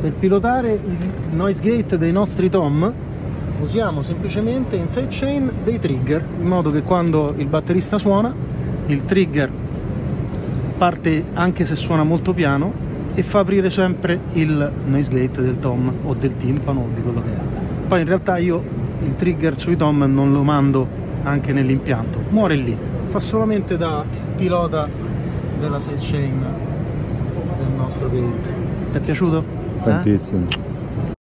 Per pilotare il noise gate dei nostri tom usiamo semplicemente in sidechain dei trigger, in modo che quando il batterista suona, il trigger parte anche se suona molto piano e fa aprire sempre il noise gate del tom o del timpano o di quello che è. Poi in realtà io il trigger sui tom non lo mando anche nell'impianto, muore lì, fa solamente da pilota della sidechain del nostro gate. Ti è piaciuto? Tantissimo.